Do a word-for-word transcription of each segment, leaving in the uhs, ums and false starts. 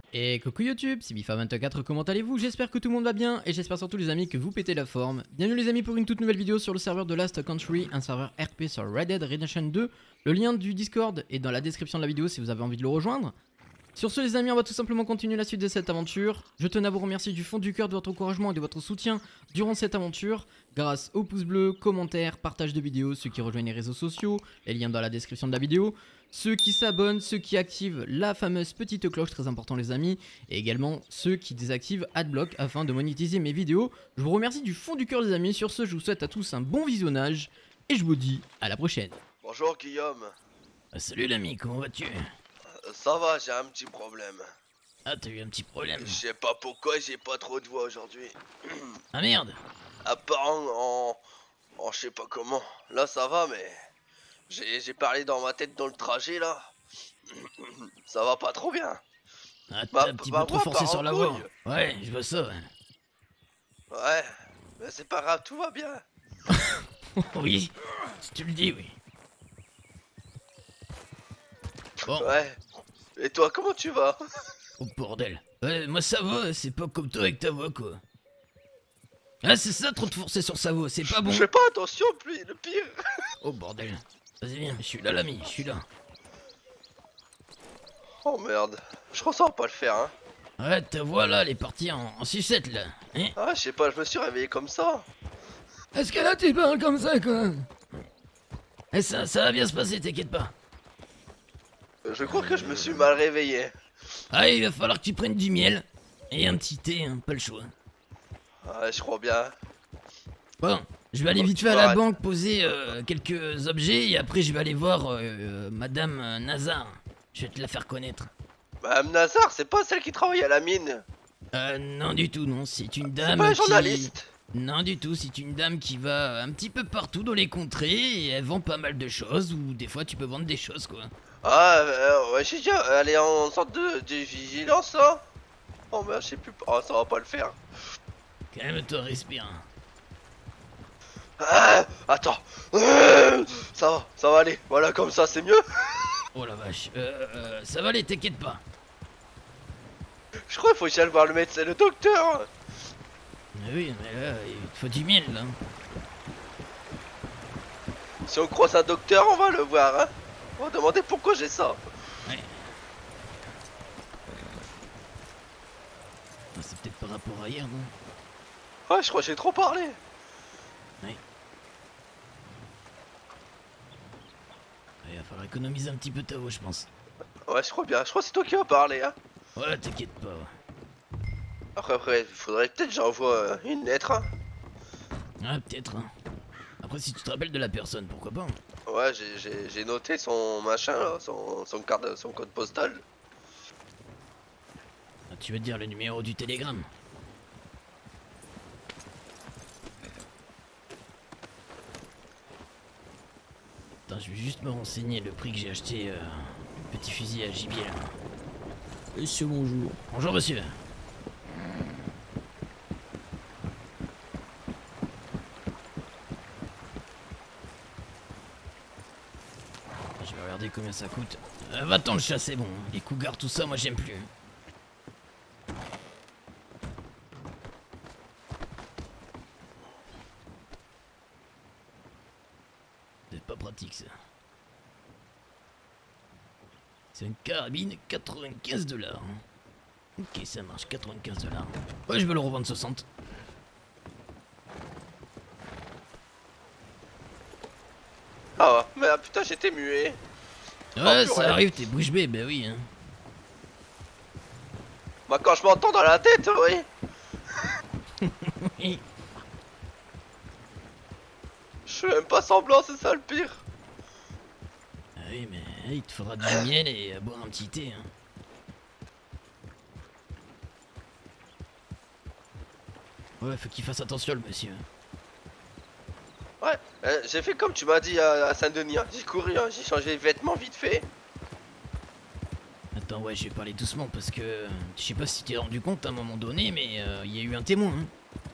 Et coucou YouTube, c'est Bifa vingt-quatre, comment allez-vous? J'espère que tout le monde va bien et j'espère surtout les amis que vous pétez la forme. Bienvenue les amis pour une toute nouvelle vidéo sur le serveur de Last Country, un serveur R P sur Red Dead Redemption deux. Le lien du Discord est dans la description de la vidéo si vous avez envie de le rejoindre. Sur ce les amis, on va tout simplement continuer la suite de cette aventure. Je tenais à vous remercier du fond du cœur de votre encouragement et de votre soutien durant cette aventure. Grâce aux pouces bleus, commentaires, partage de vidéos, ceux qui rejoignent les réseaux sociaux, les liens dans la description de la vidéo. Ceux qui s'abonnent, ceux qui activent la fameuse petite cloche, très important les amis. Et également ceux qui désactivent Adblock afin de monétiser mes vidéos. Je vous remercie du fond du cœur les amis. Sur ce, je vous souhaite à tous un bon visionnage. Et je vous dis à la prochaine. Bonjour Guillaume. Ah, salut l'ami, comment vas-tu? Euh, Ça va, j'ai un petit problème. Ah, t'as eu un petit problème. Je sais pas pourquoi j'ai pas trop de voix aujourd'hui. Ah merde. À part en, en, en je sais pas comment. Là ça va mais j'ai j'ai parlé dans ma tête dans le trajet là. Ça va pas trop bien. Ah, Bah, t'as un petit bah, peu trop moi, forcé part sur en la voix. couille. Ouais, je vois ça. Ouais. Ouais, mais c'est pas grave, tout va bien. Oui, si tu le dis, oui. Bon, Ouais. Et toi, comment tu vas? oh bordel. Ouais, moi ça va, c'est pas comme toi avec ta voix quoi. Ah c'est ça, trop de forcer sur sa voix, c'est pas bon. Je fais pas attention, puis le pire. Oh bordel. Vas-y viens, je suis là l'ami, je suis là. Oh merde, je ressens pas le faire hein. Ouais, ta voix là, elle est partie en, en sucette là. Hein? Ah, je sais pas, je me suis réveillé comme ça. Est-ce que là tu parles comme ça quoi? Eh ça, ça va bien se passer, t'inquiète pas. Je crois que je me suis mal réveillé. Ah, il va falloir que tu prennes du miel. Et un petit thé, hein, pas le choix. Ouais, je crois bien. Bon, je vais aller Bon, vite tu fait à la m'arrêtes. banque poser euh, quelques objets et après je vais aller voir euh, euh, Madame euh, Nazar. Je vais te la faire connaître. Madame Nazar, c'est pas celle qui travaille à la mine. Euh, non du tout, non, c'est une C'est dame pas un qui... journaliste. Non du tout, c'est une dame qui va un petit peu partout dans les contrées et elle vend pas mal de choses ou des fois tu peux vendre des choses quoi. Ah, euh, ouais, j'ai déjà. Elle est en sorte de, de vigilance, hein. Oh merde, je sais plus. Oh, ça va pas le faire. Calme-toi, respire. Ah, attends. Euh, Ça va, ça va aller. Voilà, comme ça, c'est mieux. Oh la vache, euh, euh, ça va aller, t'inquiète pas. Je crois qu'il faut que j'aille voir le médecin, le docteur. Mais oui, mais là, il te faut du miel là. Si on croise un docteur, on va le voir, hein. On va demander pourquoi j'ai ça. Ouais. Ah, c'est peut-être par rapport à hier, non? Ouais, je crois que j'ai trop parlé. Ouais. Il va falloir économiser un petit peu ta voix, je pense. Ouais, je crois bien. Je crois que c'est toi qui vas parler, hein. Ouais, t'inquiète pas. Ouais, Après, après, il faudrait peut-être que j'envoie euh, une lettre, hein. ouais peut-être. Hein. Après, si tu te rappelles de la personne, pourquoi pas. Hein. Ouais, j'ai- j'ai j'ai noté son machin là, son, son, carte, son code postal. Ah, tu veux dire le numéro du télégramme? Attends, je vais juste me renseigner le prix que j'ai acheté euh, le petit fusil à gibier là. Monsieur, bonjour. Bonjour, monsieur. Je vais regarder combien ça coûte. Euh, Va-t'en le chasser, bon. Les cougars, tout ça, moi j'aime plus. C'est pas pratique ça. C'est une carabine quatre-vingt-quinze dollars. Ok, ça marche, quatre-vingt-quinze dollars. Ouais, je vais le revendre soixante. Ah, mais ah, putain, j'étais muet. Ouais, purée. ça arrive, t'es bouche bée, bah oui. Hein. Bah, quand je m'entends dans la tête, oui. Oui. Je fais même pas semblant, c'est ça le pire. Ah oui, mais eh, il te faudra du miel et euh, boire un petit thé. Hein. Ouais, faut qu'il fasse attention, le monsieur. Ouais, euh, j'ai fait comme tu m'as dit à, à Saint-Denis. Hein. J'ai couru, hein, j'ai changé les vêtements vite fait. Attends, ouais, je vais parler doucement parce que euh, je sais pas si tu t'es rendu compte à un moment donné, mais euh, il y a eu un témoin. Hein.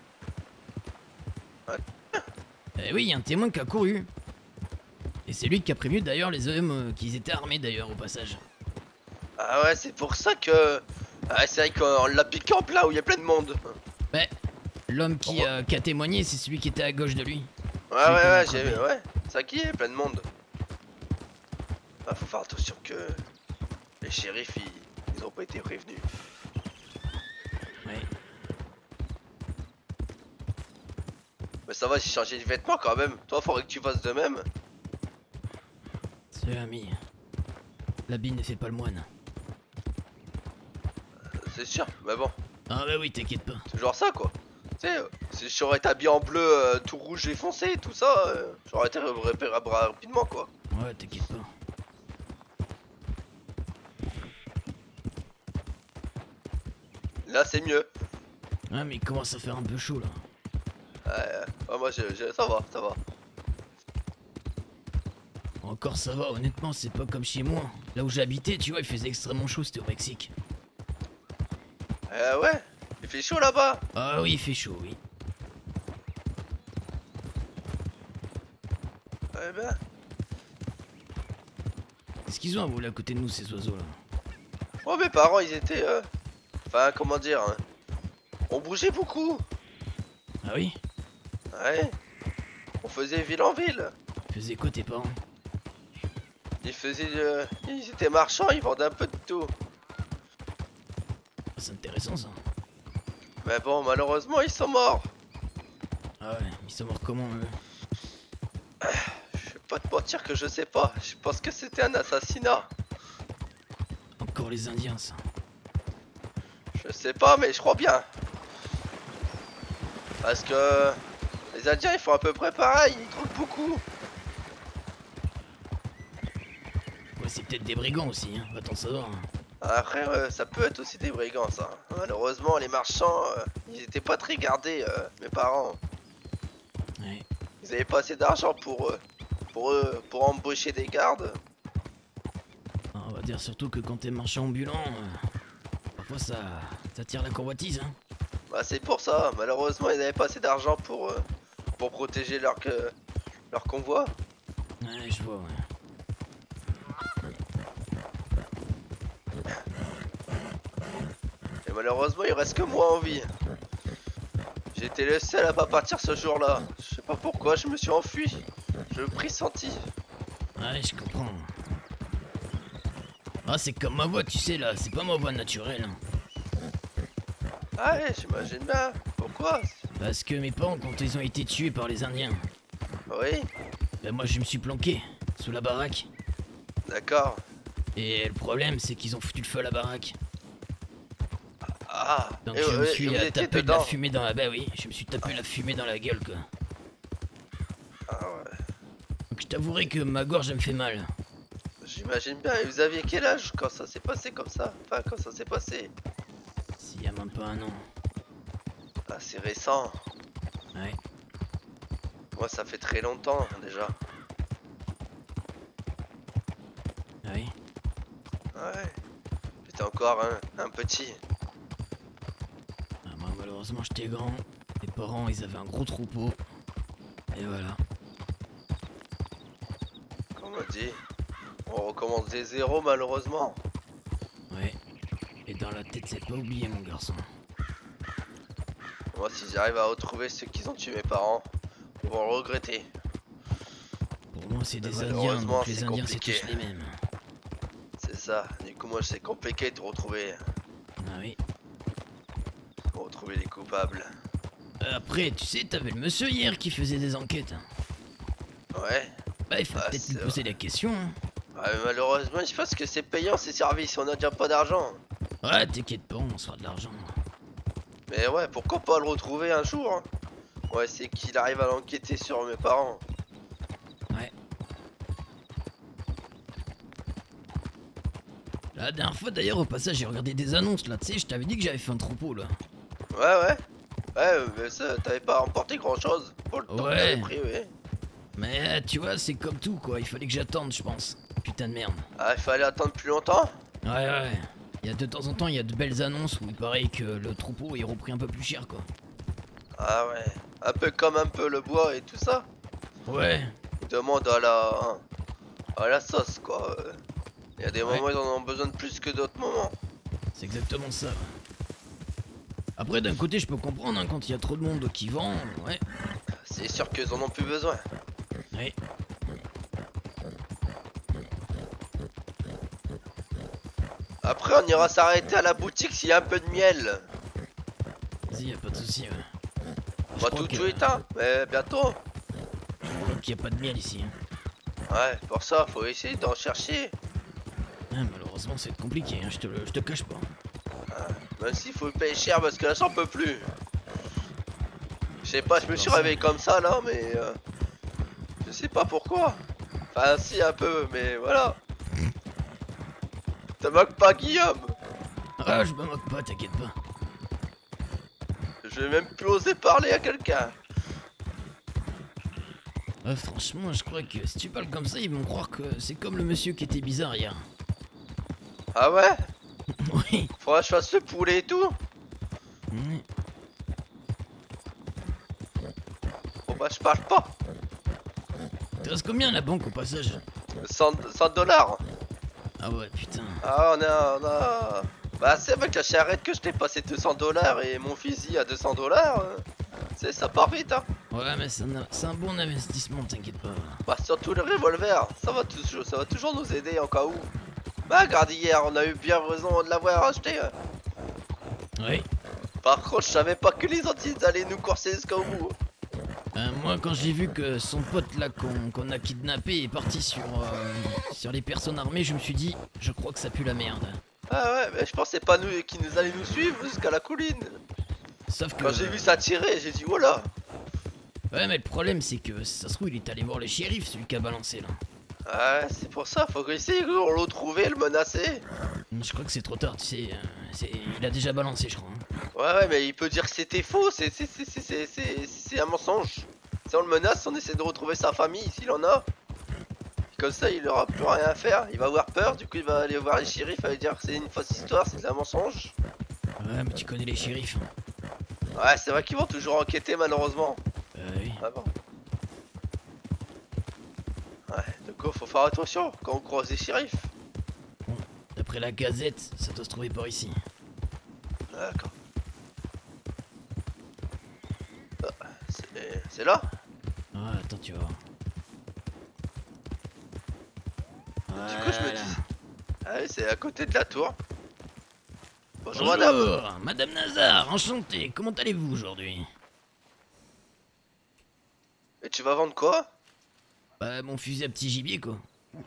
Ouais. Eh oui, il y a un témoin qui a couru. Et c'est lui qui a prévenu d'ailleurs les hommes euh, qu'ils étaient armés d'ailleurs au passage. Ah ouais, c'est pour ça que Ah, c'est vrai qu'on l'a piqué en plein où il y a plein de monde. Bah, l'homme qui, Oh. euh, qui a témoigné, c'est celui qui était à gauche de lui. Ouais, Celui ouais, qu'on a ouais, attrapé. j'ai ouais. Ça qui est plein de monde. Ah, faut faire attention que les shérifs ils, ils ont pas été prévenus. Ouais. Mais ça va, j'ai changé de vêtements quand même. Toi, faudrait que tu fasses de même. C'est ami. L'habit ne fait pas le moine. C'est sûr, mais bon, Ah bah oui, t'inquiète pas. c'est genre ça quoi. Tu sais, euh, si j'aurais été habillé en bleu, euh, tout rouge et foncé, tout ça, euh, j'aurais été repérable rapidement quoi. Ouais, t'inquiète pas. Là, c'est mieux. Ah mais il commence à faire un peu chaud là. Ouais, ouais, moi, je, je- ça va, ça va. Encore ça va, honnêtement, c'est pas comme chez moi. Là où j'habitais, tu vois, il faisait extrêmement chaud, c'était au Mexique. Euh, ouais, il fait chaud là-bas. Ah oui, il fait chaud, oui. Ouais, ben. Qu'est-ce qu'ils ont à voler à côté de nous, ces oiseaux là? Moi, mes parents, ils étaient. euh, Enfin, comment dire. Hein, on bougeait beaucoup. Ah oui? Ouais. On faisait ville en ville. Ils faisaient quoi tes parents? Ils faisaient. euh, Ils étaient marchands, ils vendaient un peu de tout. Ah, c'est intéressant ça. Mais bon, malheureusement, ils sont morts. Ah ouais, ils sont morts comment eux? Je vais pas te mentir que je sais pas. Je pense que c'était un assassinat. Encore les Indiens ça. Je sais pas, mais je crois bien. Parce que les Indiens, ils font à peu près pareil. Ils trouvent beaucoup. Ouais, c'est peut-être des brigands aussi, hein, va t'en savoir. Hein. Après, euh, ça peut être aussi des brigands, ça. Malheureusement, les marchands, euh, ils étaient pas très gardés, euh, mes parents. Ouais. Ils avaient pas assez d'argent pour eux. Pour eux, pour embaucher des gardes. Ah, on va dire surtout que quand t'es marchand ambulant, euh, parfois ça, ça tire la convoitise. Hein. Bah, c'est pour ça. Malheureusement, ils n'avaient pas assez d'argent pour, euh, pour protéger leur, que- leur convoi. Ouais, je vois, ouais. Et malheureusement, il reste que moi en vie. J'étais le seul à pas partir ce jour-là. Je sais pas pourquoi, je me suis enfui. Je le pressentis. Ouais, je comprends. Ah, c'est comme ma voix, tu sais, là, c'est pas ma voix naturelle. Hein. Ah ouais, j'imagine bien. Pourquoi? Parce que mes parents, quand ils ont été tués par les Indiens, Oui, ben moi je me suis planqué sous la baraque. d'accord. Et le problème, c'est qu'ils ont foutu le feu à la baraque. Ah, Donc et, je me et- suis et vous euh, étiez tapé de la dedans. fumée dans la... Bah oui, je me suis tapé la fumée dans la gueule, quoi. Ah ouais, Donc je t'avouerai que ma gorge, elle me fait mal. j'imagine bien. Et vous aviez quel âge quand ça s'est passé comme ça? Enfin, quand ça s'est passé? S'il y a même pas un an. Ah, c'est récent. Ouais. Moi, ça fait très longtemps déjà. Ah oui. Ouais. J'étais encore un, un petit. Ah, moi, malheureusement, j'étais grand. Mes parents, ils avaient un gros troupeau. Et voilà. Comme on dit, on recommence des zéros malheureusement. Ouais. Et dans la tête, c'est pas oublié, mon garçon. Moi, si j'arrive à retrouver ceux qui ont tué mes parents, ils vont le regretter. Pour moi, c'est des Indiens, Malheureusement, donc les c'est Indiens, c'est compliqué. tous les mêmes. C'est ça. Du coup, moi, c'est compliqué de retrouver, Ah oui. de retrouver les coupables. Après, tu sais, t'avais le monsieur hier qui faisait des enquêtes. Ouais. Bah, il faut Ah, peut-être c'est lui poser la question. Hein. Ouais, mais malheureusement, je pense que c'est payant ces services. On n'a déjà pas d'argent. Ouais, t'inquiète pas, on sera de l'argent. Mais ouais, pourquoi pas le retrouver un jour hein. Ouais, c'est qu'il arrive à l'enquêter sur mes parents. Ouais. La dernière fois, d'ailleurs, au passage, j'ai regardé des annonces là. Tu sais, je t'avais dit que j'avais fait un troupeau là. Ouais, ouais. Ouais, mais ça, t'avais pas remporté grand chose pour le temps que Ouais. t'avais pris, oui. Mais tu vois, c'est comme tout quoi. Il fallait que j'attende, je pense. Putain de merde. Ah, il fallait attendre plus longtemps. Ouais, ouais. Il y a de temps en temps, il y a de belles annonces où il paraît que le troupeau est repris un peu plus cher quoi. Ah ouais. Un peu comme un peu le bois et tout ça. Ouais. Ils demandent à la à la sauce quoi. Il y a des Ouais. moments ils en ont besoin de plus que d'autres moments. C'est exactement ça. Après, d'un côté, je peux comprendre hein, quand il y a trop de monde qui vend, ouais. C'est sûr qu'ils en ont plus besoin. Ouais. Après, on ira s'arrêter à la boutique s'il y a un peu de miel. Vas-y, y a pas de soucis. Ouais. Je Pas crois tout de que- suite, hein, mais bientôt. je crois qu'il y a pas de miel ici. Hein. Ouais, pour ça, faut essayer d'en chercher. Ah, malheureusement, c'est compliqué, hein, je, te le, je te cache pas. Même s'il faut payer cher parce que là, j'en peux plus. Je sais pas, je me suis Merci. réveillé comme ça là, mais euh, je sais pas pourquoi. Enfin, si, un peu, mais voilà. Te moque pas, Guillaume. Ah, je me moque pas, t'inquiète pas. Je vais même plus oser parler à quelqu'un. Ouais, franchement, je crois que si tu parles comme ça, ils vont croire que c'est comme le monsieur qui était bizarre hier. Ah ouais? Oui. Faudra que je fasse le poulet et tout. Ouais. Bon bah, je parle pas. T'es restes combien à la banque au passage? cent dollars. Ah ouais, putain. Ah, on a, on a... Bah, c'est avec la charrette que je t'ai passé deux cents dollars et mon fusil à deux cents dollars. C'est ça part vite, hein. Ouais, mais c'est un, c'est un bon investissement, t'inquiète pas. Bah, surtout le revolver, ça va, toujours, ça va toujours nous aider en cas où. Bah, regarde, hier, on a eu bien raison de l'avoir acheté. Oui. Par contre, je savais pas que les Antilles allaient nous courser jusqu'au bout. Euh, moi, quand j'ai vu que son pote là qu'on qu'on a kidnappé est parti sur, euh, sur les personnes armées, je me suis dit, je crois que ça pue la merde. Ah ouais, mais je pensais pas nous qu'ils nous allaient nous suivre jusqu'à la colline. Sauf que. Quand j'ai vu ça tirer, j'ai dit, oh là. Ouais, mais le problème, c'est que ça se trouve, il est allé voir le shérif, celui qui a balancé là. Ouais, c'est pour ça, faut essayer de le trouver, le menacer. Je crois que c'est trop tard, tu sais. euh, c'est- il a déjà balancé, je crois. hein. Ouais, ouais, mais il peut dire que c'était faux, c'est c'est- c'est- c'est- c'est- c'est- c'est un mensonge. Si on le menace, on essaie de retrouver sa famille, s'il en a. Comme ça, il aura plus rien à faire, il va avoir peur, du coup il va aller voir les shérifs, il va dire que c'est une fausse histoire, c'est un mensonge. Ouais, mais tu connais les shérifs. hein. Ouais, c'est vrai qu'ils vont toujours enquêter malheureusement. Euh, oui. Ah bon. Ouais, du coup faut faire attention quand on croise les shérifs. D'après la gazette, ça doit se trouver par ici. D'accord. Ah, c'est- C'est là? Ah, attends, tu vas voir. Du coup je me Voilà. dis... Allez, c'est à côté de la tour. Bonjour, Bonjour, madame. Madame Nazar, enchanté. Comment allez-vous aujourd'hui? Et tu vas vendre quoi? Bah, mon fusil à petit gibier, quoi.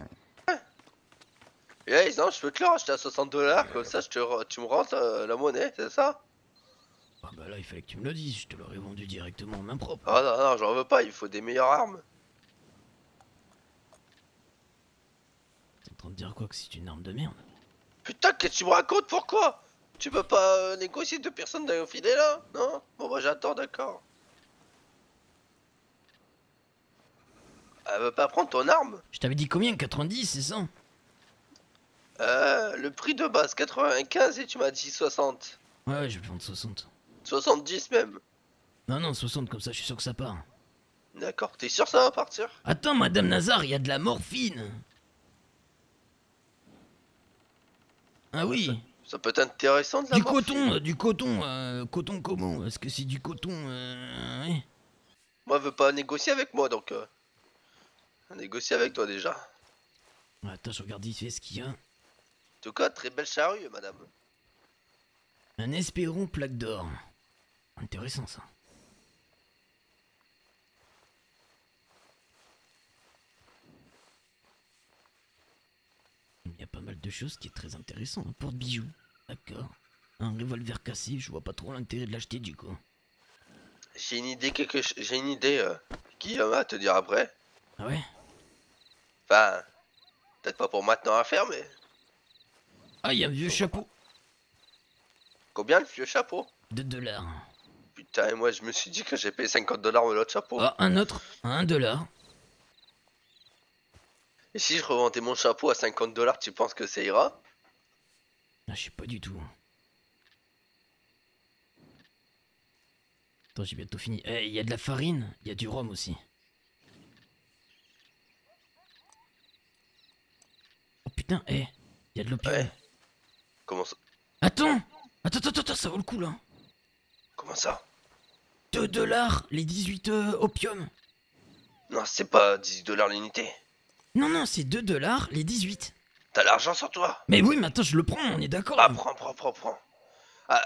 Eh non, je peux te le racheter à soixante dollars, comme ça je te re- tu me rentres euh, la monnaie, c'est ça? Ah bah là, il fallait que tu me le dises, je te l'aurais vendu directement en main propre. Ah non, non, j'en veux pas, il faut des meilleures armes. T'es en train de dire quoi, que c'est une arme de merde? Putain, qu'est-ce que tu me racontes, pourquoi? Tu peux pas euh, négocier deux personnes d'un filet là? Non? Bon bah j'attends, d'accord. Elle veut pas prendre ton arme? Je t'avais dit combien? quatre-vingt-dix, c'est ça? Euh, le prix de base quatre-vingt-quinze et tu m'as dit soixante. Ouais, ouais, je vais vendre soixante. soixante-dix même. Non, non, soixante, comme ça, je suis sûr que ça part. D'accord, t'es sûr ça va partir? Attends, Madame Nazar, il y a de la morphine. Ah oui, Ça peut être intéressant de la du morphine. coton, euh, du coton, euh, coton comment? Est-ce que c'est du coton, euh... ouais. Moi, elle veut pas négocier avec moi donc. Euh... Négocier avec toi déjà. Attends, je regarde ici ce qu'il y a. En tout cas, très belle charrue, madame. Un espéron plaque d'or. Intéressant ça. Il y a pas mal de choses qui est très intéressant. Un porte-bijoux. D'accord. Un revolver cassé, je vois pas trop l'intérêt de l'acheter du coup. J'ai une idée quelque ch- j'ai une idée euh, qui va te dire après. Ah ouais? Enfin, peut-être pas pour maintenant à faire, mais Ah, il y a un vieux chapeau. combien le vieux chapeau? Deux dollars. Putain, et moi je me suis dit que j'ai payé cinquante dollars pour l'autre chapeau. Ah, un autre. Un dollar. Et si je revendais mon chapeau à cinquante dollars, tu penses que ça ira? Ah, je sais pas du tout. Attends, j'ai bientôt fini. Eh, il y a de la farine, il y a du rhum aussi. Oh putain, eh, il y a de l'opium. Ouais. Comment ça? Attends. Attends, attends, attends, ça vaut le coup là. Comment ça? deux dollars les dix-huit euh, opium. Non, c'est pas dix dollars l'unité. Non, non, c'est deux dollars les dix-huit. T'as l'argent sur toi? Mais oui, mais attends, je le prends, on est d'accord. Ah, prends, prends, prends, prends. Ah.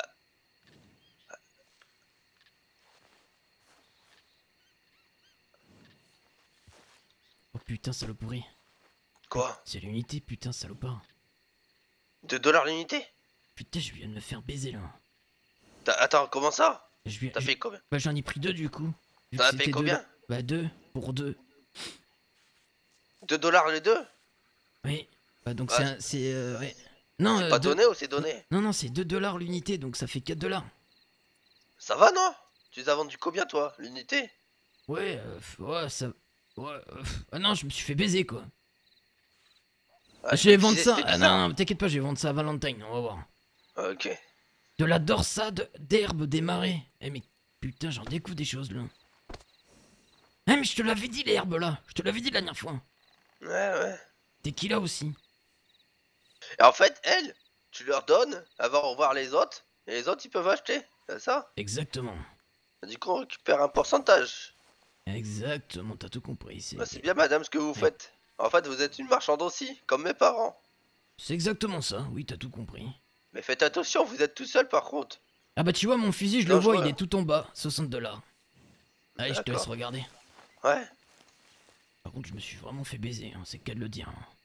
Oh putain, saloperie. Quoi? C'est l'unité, putain, salopard. deux dollars l'unité? Putain, je viens de me faire baiser là. Attends, comment ça? Je viens... T'as je... fait combien? Bah, j'en ai pris deux du coup. Vu T'en que as payé c'était combien? deux... Bah, deux, pour deux. deux dollars les deux? Oui. Bah, donc Ouais. c'est. un- C'est. Euh, ouais. Non, C'est euh, pas deux- donné ou c'est donné? Non, non, c'est deux dollars l'unité, donc ça fait quatre dollars. Ça va, non? Tu les as vendus combien, toi? L'unité? Ouais, euh, ouais, ça. Ouais, euh, ah non, je me suis fait baiser quoi. Ah, je vais tu vendre disais, ça. c'était Ah bizarre. non, non, t'inquiète pas, je vais vendre ça à Valentine, on va voir. Ah, ok. De la dorsade d'herbe des marais. Eh mais putain, j'en découvre des choses là. Eh mais je te l'avais dit l'herbe là. Je te l'avais dit la dernière fois. Ouais, ouais. Tequila aussi. Et en fait, elles, tu leur donnes, avant de voir les autres, et les autres, ils peuvent acheter. C'est ça? Exactement. Du coup, on récupère un pourcentage. Exactement, t'as tout compris. C'est Bah, c'est bien, madame, ce que vous faites. En fait, vous êtes une marchande aussi, comme mes parents. c'est exactement ça, oui, t'as tout compris. Mais faites attention, vous êtes tout seul, par contre. Ah bah tu vois, mon fusil, je le Non, je vois, vois. il est tout en bas, soixante dollars. Allez, je te D'accord. laisse regarder. Ouais. Par contre, je me suis vraiment fait baiser, hein, c'est qu'à de le dire. hein.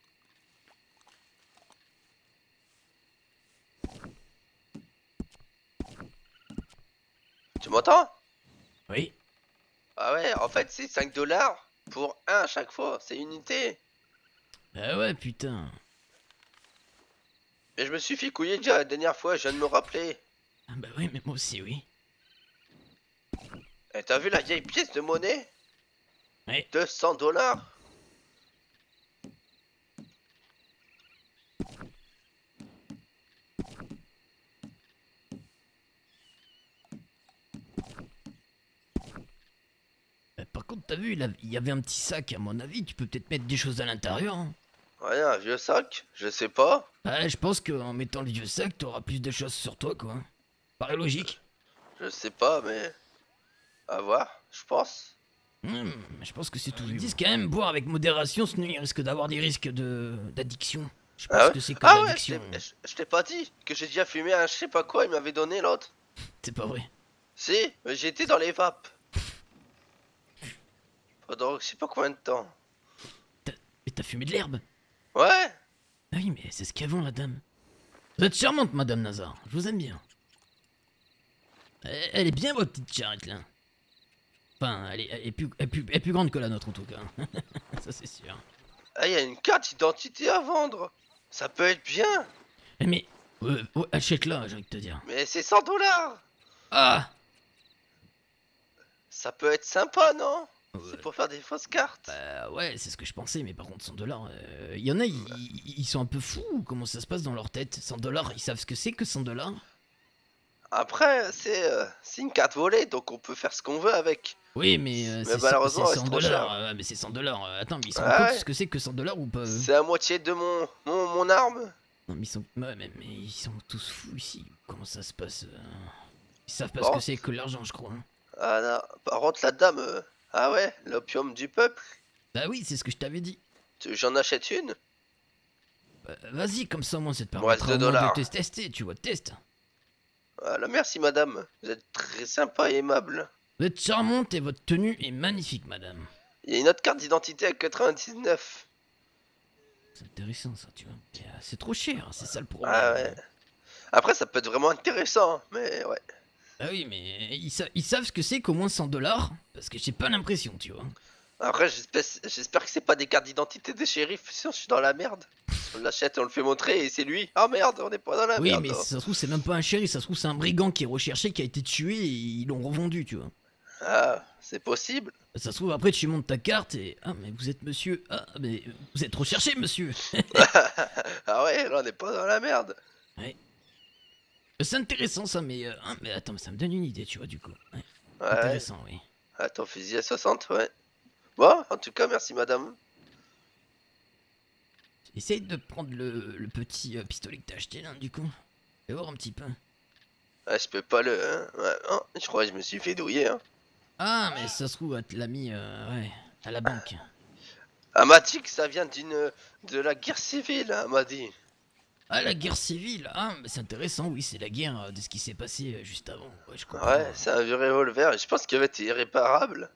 Tu m'entends? Oui. Ah ouais, en fait, c'est cinq dollars pour un à chaque fois. C'est unité. Ah ouais, putain. Mais je me suis fait couiller déjà la dernière fois, je viens de me rappeler. Ah bah oui, mais moi aussi, oui. Et t'as vu la vieille pièce de monnaie? Oui. deux cents dollars. Bah, par contre, t'as vu, il a- il y avait un petit sac, à mon avis, tu peux peut-être mettre des choses à l'intérieur. Hein. Ouais, un vieux sac, je sais pas. Bah, je pense qu'en mettant le vieux sac, t'auras plus de choses sur toi, quoi. Paraît logique. Je sais pas, mais... À voir, je pense. Hmm, je pense que c'est tout. Ils disent quand même, boire avec modération, sinon il risque d'avoir des risques de d'addiction. Je pense Ah ouais, que c'est que ah ouais, je l'addiction. t'ai- je je t'ai pas dit que j'ai déjà fumé un je sais pas quoi, il m'avait donné l'autre. C'est pas vrai. Si, mais j'étais dans les vapes. Pendant je sais pas combien de temps. Mais t'as fumé de l'herbe? Ouais. Ah oui, mais c'est ce qu'avant la dame. Vous êtes charmante, Madame Nazar. Je vous aime bien. Elle, elle est bien, votre petite charrette, là. Enfin, elle est, elle est plus, elle est plus, elle est plus grande que la nôtre, en tout cas. Ça, c'est sûr. Ah, il y a une carte d'identité à vendre. Ça peut être bien. Eh, mais... euh, ouais, achète-la, j'ai envie de te dire. Mais c'est cent dollars. Ah Ça peut être sympa, non? Ouais. C'est pour faire des fausses cartes. Bah ouais, c'est ce que je pensais, mais par contre, cent dollars, il y en a, ils, ils- ils sont un peu fous, ou comment ça se passe dans leur tête? cent dollars, ils savent ce que c'est que cent dollars? Après, c'est euh, c'est une carte volée, donc on peut faire ce qu'on veut avec. Oui, mais, euh, Mais c'est malheureusement, c'est c'est cent trop dollars. cher. euh, mais c'est cent dollars. Attends, mais ils sont Ah compte ouais. ce que c'est que cent dollars ou pas? eux C'est à moitié de mon, mon, mon arme. Non, mais ils sont, ouais, mais, mais ils sont tous fous ici. Comment ça se passe? euh Ils savent pas Bon. ce que c'est que l'argent, je crois. hein. Ah non, par contre, la dame. euh, Ah ouais, l'opium du peuple. Bah oui, c'est ce que je t'avais dit. Tu- J'en achète une. Bah, vas-y, comme ça, moi, ça te Ouais, permettra deux au moins dollars. de te tester, tu vois, teste. Voilà, merci madame. Vous êtes très sympa et aimable. Vous êtes charmante et votre tenue est magnifique, madame. Il y a une autre carte d'identité à quatre-vingt-dix-neuf. C'est intéressant, ça, tu vois. Mais, euh, c'est trop cher, c'est ça le problème. Ah ouais. Après, ça peut être vraiment intéressant, hein, mais ouais. Ah oui, mais ils, sa- ils savent ce que c'est qu'au moins cent dollars, parce que j'ai pas l'impression, tu vois. Après, j'espère j'espère que c'est pas des cartes d'identité des shérifs, sinon je suis dans la merde. On l'achète, on le fait montrer et c'est lui. Ah merde, on est pas dans la Oui, merde. mais hein. ça se trouve, c'est même pas un shérif, ça se trouve, c'est un brigand qui est recherché, qui a été tué et ils l'ont revendu, tu vois. Ah, c'est possible. Ça se trouve, après, tu montes ta carte et. Ah, mais vous êtes monsieur. Ah, mais vous êtes recherché, monsieur. Ah ouais, là on est pas dans la merde. C'est intéressant, ça, mais. euh, ah, mais attends, mais ça me donne une idée, tu vois, du coup. Ouais, Ouais. intéressant, oui. Ah, ton fusil à soixante, ouais. Bon, en tout cas, merci madame. Essaye de prendre le, le petit euh, pistolet que t'as acheté, là, du coup. Fais voir un petit peu. Ah, je peux pas le... hein. Ouais, oh, je crois que je me suis fait douiller. Hein. Ah, mais ça se trouve, elle te l'a mis euh, ouais, à la banque. Elle m'a dit que ça vient d'une... de la guerre civile, hein, elle m'a dit. Ah, la guerre civile. Ah, mais c'est intéressant, oui, c'est la guerre euh, de ce qui s'est passé euh, juste avant. Ouais, je comprends. Ouais, c'est un vieux revolver. Je pense qu'il avait été irréparable.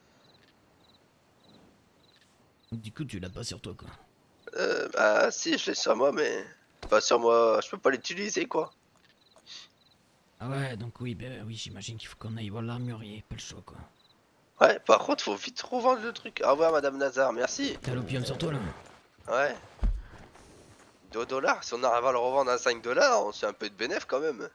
Donc, du coup, tu l'as pas sur toi, quoi. Euh, bah si, je l'ai sur moi, mais... Pas sur moi, je peux pas l'utiliser, quoi. Ah ouais, donc oui, ben oui, j'imagine qu'il faut qu'on aille voir l'armurier, pas le choix, quoi. Ouais, par contre, faut vite revendre le truc. Au revoir, Madame Nazar, merci. T'as l'opium sur toi, là? Ouais. deux dollars, si on arrive à le revendre à cinq dollars, on se fait un peu de bénéf quand même.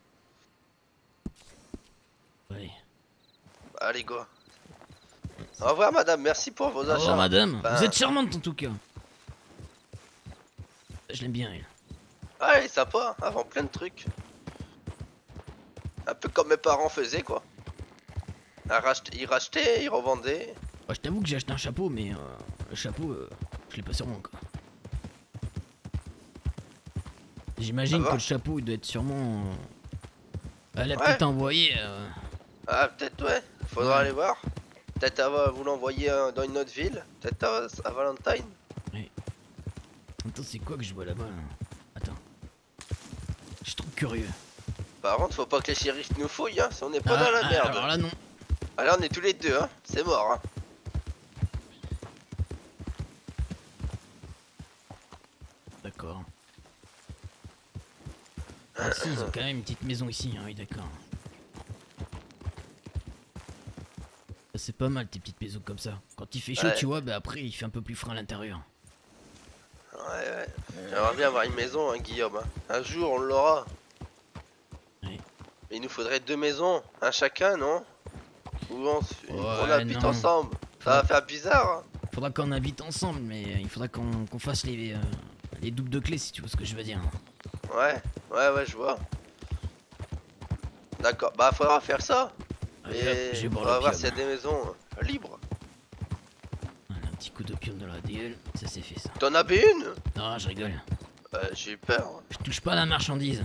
Ouais. Allez, go. Au revoir, madame, merci pour vos Au achats. revoir, madame. Enfin, Vous êtes charmante, en tout cas. Je l'aime bien, elle. ah, elle est sympa, elle vend plein de trucs. Un peu comme mes parents faisaient, quoi. Elle rachete- Ils rachetaient, ils revendaient. Moi, je t'avoue que j'ai acheté un chapeau, mais euh, le chapeau, euh, je l'ai pas sur moi, quoi. J'imagine Ça va que le chapeau, il doit être sûrement... euh, Elle a Ouais. peut-être envoyé... euh, Ah, peut-être, ouais. Faudra Ouais. aller voir. Peut-être elle va vous l'envoyer euh, dans une autre ville. Peut-être à, à Valentine. Attends, c'est quoi que je vois là-bas, là? Attends. Je suis trop curieux. Par contre, faut pas que les shérifs nous fouillent, hein, si on n'est pas Ah, dans la ah, merde. alors là, non. Alors, on est tous les deux, hein. C'est mort, hein. D'accord. Ah si, ils ont quand même une petite maison ici, hein, oui, d'accord. Ça, c'est pas mal, tes petites maisons comme ça. Quand il fait chaud, Ouais. tu vois, bah après, il fait un peu plus frais à l'intérieur. Ouais, ouais. J'aimerais bien avoir une maison, hein, Guillaume. hein. Un jour, on l'aura. Ouais. Mais il nous faudrait deux maisons, un chacun, non? Ou on, s- Ouais, on habite non. ensemble. Ça Faudra- va faire bizarre. Hein. Faudra qu'on habite ensemble, mais euh, il faudra qu'on qu'on fasse les, euh, les doubles de clés, si tu vois ce que je veux dire. Ouais, ouais, ouais, je vois. D'accord, bah faudra faire ça. Allez, Et hop, je vais on boire va voir l'opium. s'il y a des maisons euh, libres. Voilà, un petit coup d'opium dans la gueule, ça c'est fait ça. T'en avais une? Non, je rigole. Ouais, j'ai eu peur. Je touche pas à la marchandise.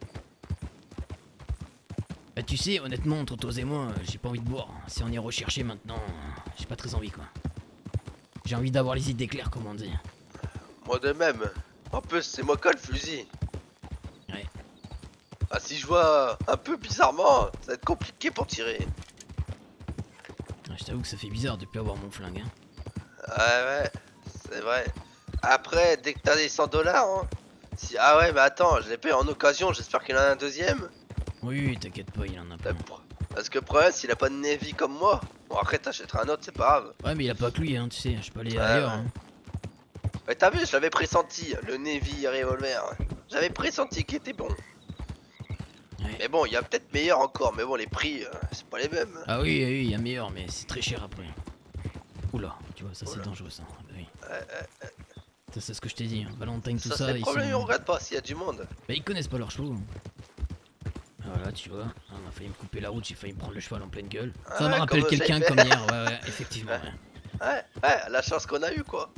Bah tu sais, honnêtement, entre toi et moi, euh, j'ai pas envie de boire. Si on est recherché maintenant, euh, j'ai pas très envie quoi. J'ai envie d'avoir les idées claires, comme on dit. Moi de même. En plus, c'est moi qui ai le fusil. Ouais. Ah, si je vois un peu bizarrement, ça va être compliqué pour tirer. Ouais, je t'avoue que ça fait bizarre de plus avoir mon flingue. Hein. Ouais, ouais, c'est vrai. Après, dès que t'as des cent dollars, hein, si... ah ouais, mais attends, je l'ai payé en occasion, j'espère qu'il en a un deuxième. Oui, oui, t'inquiète pas, il en a pas. Le pro- Parce que le problème, s'il a pas de Navy comme moi, bon après t'achèteras un autre, c'est pas grave. Ouais, mais il a pas que lui, hein, tu sais, je peux aller Ouais, ailleurs. ouais. Hein. Mais t'as vu, je l'avais pressenti, le Navy revolver. J'avais pressenti qu'il était bon. Ouais. Mais bon, il y a peut-être meilleur encore, mais bon, les prix, euh, c'est pas les mêmes. Ah oui, oui, il y a meilleur, mais c'est très cher après. Oula, tu vois, ça c'est Oula. dangereux ça. Ah, bah oui. Ouais, ouais, Ça c'est ce que je t'ai dit, hein. Valentine, tout ça, ça, c'est le ils problème, sont... on regarde pas s'il y a du monde. Bah ils connaissent pas leurs chevaux. Voilà, tu vois, on a failli me couper la route, j'ai failli me prendre le cheval en pleine gueule. Ah Ça me ouais, rappelle comme quelqu'un j'ai fait. comme hier, ouais, ouais, effectivement. Ouais. Ouais, ouais, la chance qu'on a eu quoi.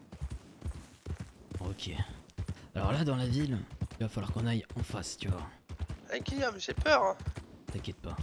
Ok. Alors là, dans la ville, il va falloir qu'on aille en face, tu vois. Hey, Guillaume, j'ai peur. Hein. T'inquiète pas.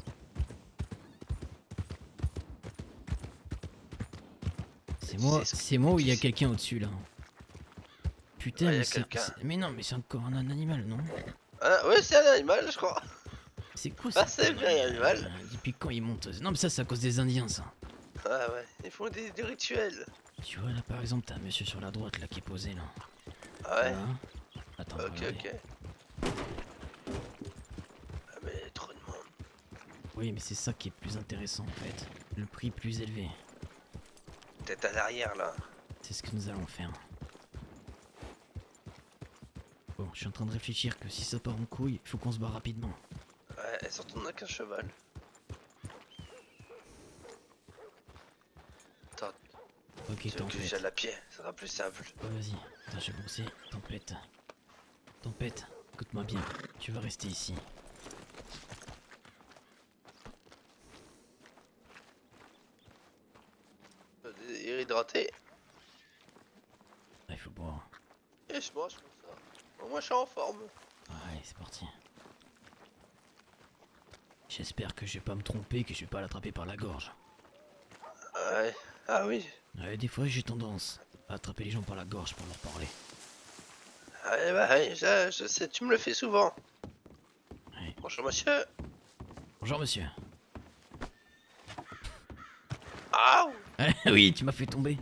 C'est moi, C'est- c'est moi ou il y a quelqu'un au-dessus là. Putain, Ouais, y a mais c'est... quelqu'un. c'est- Mais non, mais c'est encore un animal, non? Ah, ouais, c'est un animal, je crois. C'est quoi Ah, ça? c'est bien, animal. Depuis quand il monte? Non, mais ça, c'est à cause des Indiens, ça. Ah ouais, ils font des, des rituels. Tu vois, là, par exemple, t'as un monsieur sur la droite, là, qui est posé, là. Ah ouais, Voilà. Attends, ok, regardez. ok. Ah, mais il y a trop de monde. Oui, mais c'est ça qui est plus intéressant, en fait. Le prix plus élevé. Peut-être à l'arrière là. C'est ce que nous allons faire. Bon, je suis en train de réfléchir que si ça part en couille, il faut qu'on se barre rapidement. Ouais, et surtout on a qu'un cheval. Attends, Ok, tu veux que tempête. j'aille à pied, ça sera plus simple. Ouais, vas-y. Attends, je vais commencer. Tempête. Tempête, écoute-moi bien. Tu vas rester ici. Euh, Hydraté. Ah, il faut boire. Et je mange comme ça. Au moins je suis en forme. Allez, c'est parti. J'espère que je vais pas me tromper, que je vais pas l'attraper par la gorge. Ouais. Ah oui. Ouais, des fois j'ai tendance à attraper les gens par la gorge pour leur parler. Ouais, bah, ouais, je, je sais, tu me le fais souvent. Ouais. Bonjour monsieur. Bonjour monsieur. Ah Oui, tu m'as fait tomber.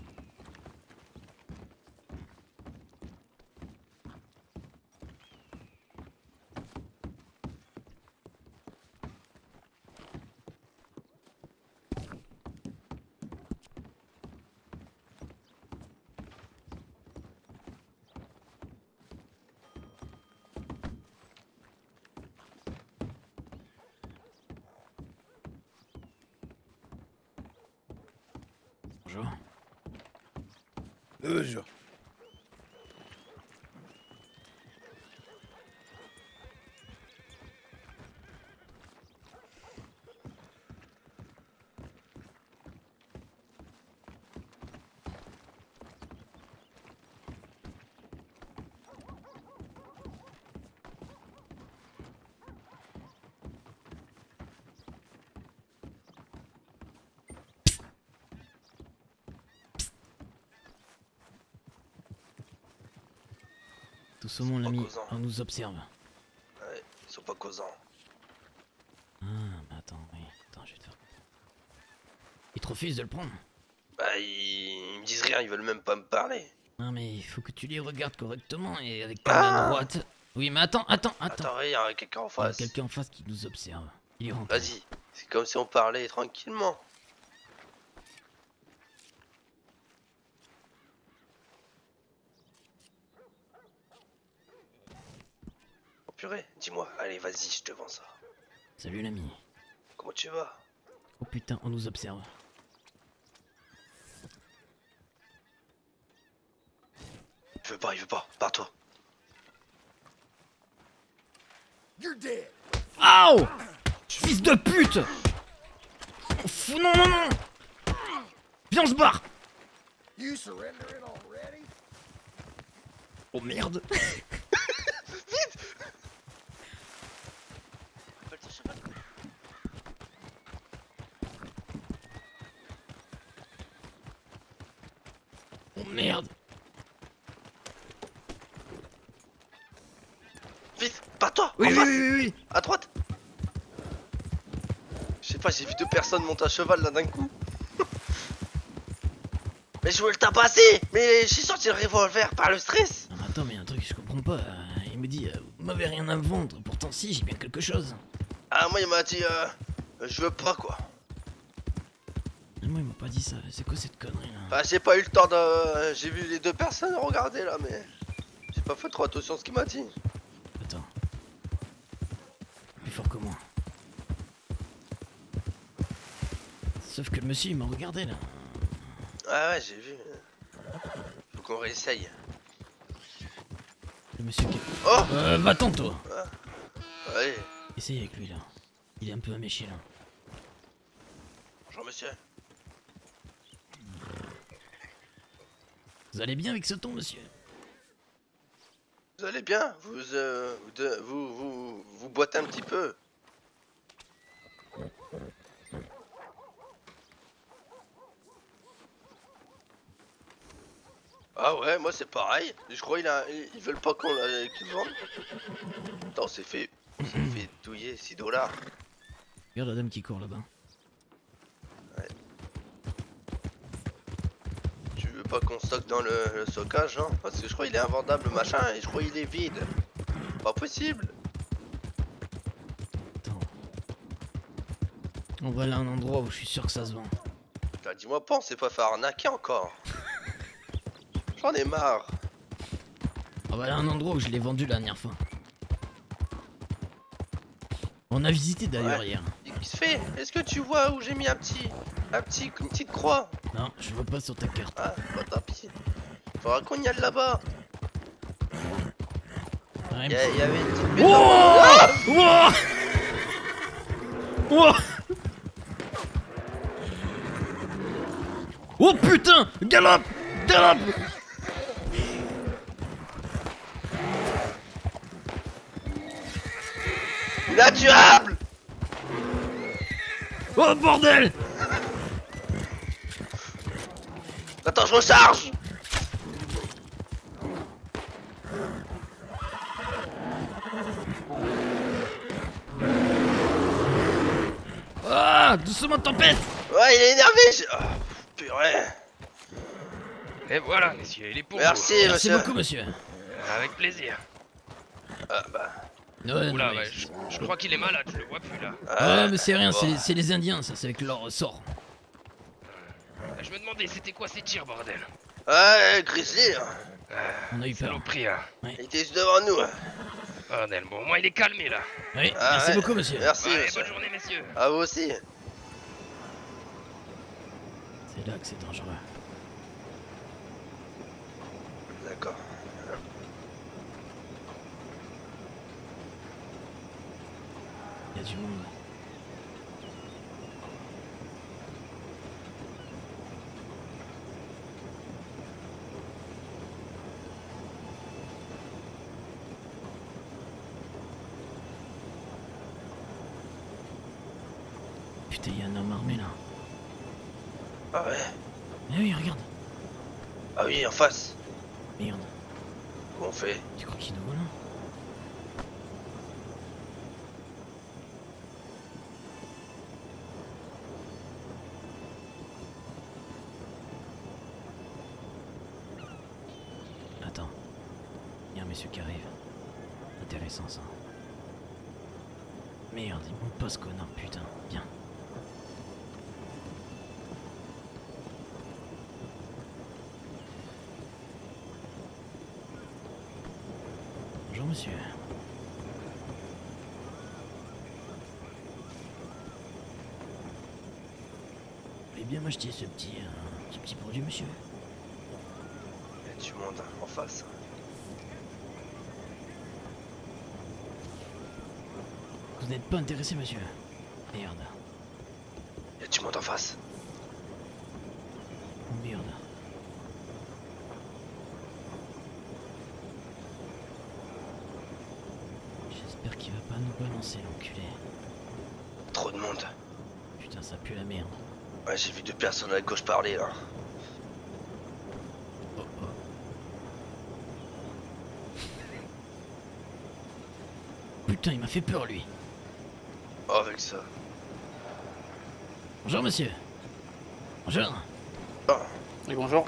Bonjour. Bonjour. Tous au monde, pas l'ami, causant. on nous observe. Ouais, ils sont pas causants. Ah, mais attends, oui, attends, je vais te faire. Ils te refusent de le prendre. Bah, ils, ils me disent rien, ils veulent même pas me parler. Non, mais il faut que tu les regardes correctement et avec Ah ta main droite. Oui, mais attends, attends, attends. Attends, il y a quelqu'un en Il y a face. quelqu'un en face qui nous observe. Il est rentre. Vas-y, c'est comme si on parlait tranquillement. Oh purée, dis-moi, allez, vas-y, je te vends ça. Salut l'ami. Comment tu vas? Oh putain, on nous observe. Il veut pas, il veut pas, barre-toi. You're dead. Aouh! Fils de pute! Oh, fou, non, non, non! Viens, on se barre! You surrendering already? Oh merde! Oh merde! Vite, barre-toi, Oui, en oui, face, oui, oui, oui! à droite. Je sais pas, j'ai vu deux personnes monter à cheval là d'un coup. Mais je voulais le tabasser, mais j'ai sorti le revolver par le stress. Non, mais attends, mais un truc que je comprends pas. euh, Il me dit, euh, vous m'avez rien à me vendre. Pourtant, si, j'ai bien quelque chose. Ah, moi il m'a dit, euh, je veux pas quoi. Mais moi, il m'a pas dit ça. C'est quoi cette connerie là? Bah, j'ai pas eu le temps de. J'ai vu les deux personnes regarder là, mais j'ai pas fait trop attention à ce qu'il m'a dit. Attends. Plus fort que moi. Sauf que le monsieur, il m'a regardé là. Ah ouais, j'ai vu. Faut qu'on réessaye. Le monsieur qui. Oh, Euh, va-t'en, toi! allez, Essaye avec lui là. Il est un peu améché là. bonjour monsieur. Vous allez bien avec ce ton, monsieur? Vous allez bien? Vous, euh, vous, de- vous, vous, vous boitez un petit peu? Ah ouais, moi c'est pareil. Je crois qu'ils ils veulent pas qu'on la- qu'ils le vendent. Attends, c'est fait, c'est fait douiller six dollars. Regarde la dame qui court là-bas. Tu veux pas qu'on stocke dans le, le stockage, hein? Parce que je crois qu'il est invendable le machin et je crois qu'il est vide. Pas possible. Attends. On va aller à un endroit où je suis sûr que ça se vend. Putain, dis-moi pas, on s'est pas fait arnaquer encore. J'en ai marre. On va aller à un endroit où je l'ai vendu la dernière fois. On a visité d'ailleurs Ouais. hier. Qu'est-ce qui se fait? Est-ce que tu vois où j'ai mis un petit, un petit, une petite croix? Non, je vois pas sur ta carte. Ah, bah tant pis. Faudra qu'on y aille là-bas. Ouais, Il y, mais- a- il y avait une petite Wouah maison. Wouah Wouah Oh putain! Galope! Galope! Naturable. Oh bordel! Attends, je recharge. Ah, doucement tempête! Ouais, il est énervé. je- Oh, purée. Et voilà, messieurs, il est pour Merci, Merci monsieur. beaucoup, monsieur. vous. Avec plaisir. Ah, bah. Ouais, Oula, non, mais- ouais, je, je crois qu'il est malade, je le vois plus là. ah, Ouais, mais c'est rien, bon. c'est c'est les Indiens, ça, c'est avec leur ressort. Je me demandais, c'était quoi ces tirs, bordel? Ouais, Grizzly, hein. On a eu peur. Saloperie, hein. il était juste devant nous. hein. Bordel, bon, moi il est calmé là. Oui, Ah, merci ouais. beaucoup, monsieur. Merci, Allez, monsieur. bonne journée, messieurs. À vous aussi. C'est là que c'est dangereux. D'accord. Il y a du monde. Putain, il y a un homme armé là. Ah ouais. Eh oui, regarde. Ah oui, en face. Merde. Comment on fait? Tu crois qu'il nous voit là? Attends. Il y a un monsieur qui arrive. Intéressant ça. Merde, il monte pas ce connard, putain. Viens. Bonjour monsieur. Vous voulez bien m'acheter ce petit, euh, ce petit produit monsieur? Il y a du monde hein, en face. Vous n'êtes pas intéressé monsieur? Merde. Il y a du monde en face. Oh merde. J'espère qu'il va pas nous balancer l'enculé. Trop de monde. Putain ça pue la merde. Ouais, j'ai vu deux personnes à la gauche parler là. Oh oh. Putain il m'a fait peur lui. Oh, avec ça. Bonjour monsieur. Bonjour. Oh, Oui, bonjour.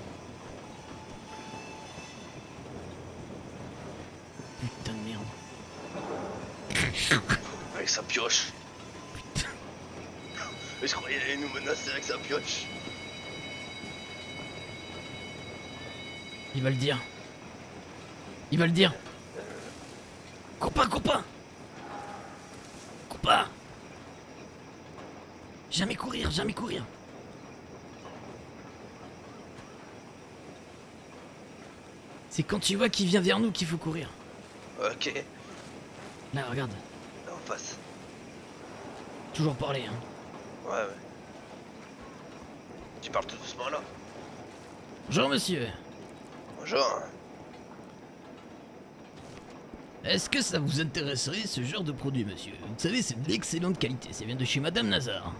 Putain de merde. avec sa pioche. Mais je croyais qu'il allait nous menacer avec sa pioche. Il va le dire. Il va le dire. Cours pas, cours pas. Cours pas. Jamais courir, jamais courir. C'est quand tu vois qu'il vient vers nous qu'il faut courir. Ok, Là, regarde. là en face. Toujours parler, hein. Ouais, ouais. Tu parles tout doucement là. Bonjour, monsieur. Bonjour. Est-ce que ça vous intéresserait ce genre de produit, monsieur? Vous savez, c'est de l'excellente qualité. Ça vient de chez Madame Nazar.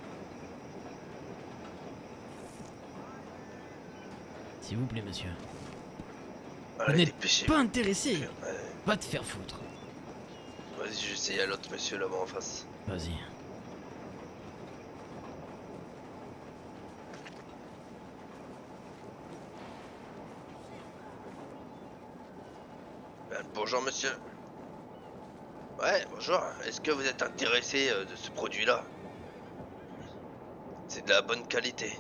S'il vous plaît, monsieur. Vous Allez, n'êtes dépêchez. pas intéressé? Ouais. Va te faire foutre. Vas-y, j'essaye à l'autre monsieur là-bas en face. Vas-y. Euh, bonjour monsieur. Ouais, bonjour. Est-ce que vous êtes intéressé euh, de ce produit-là? C'est de la bonne qualité.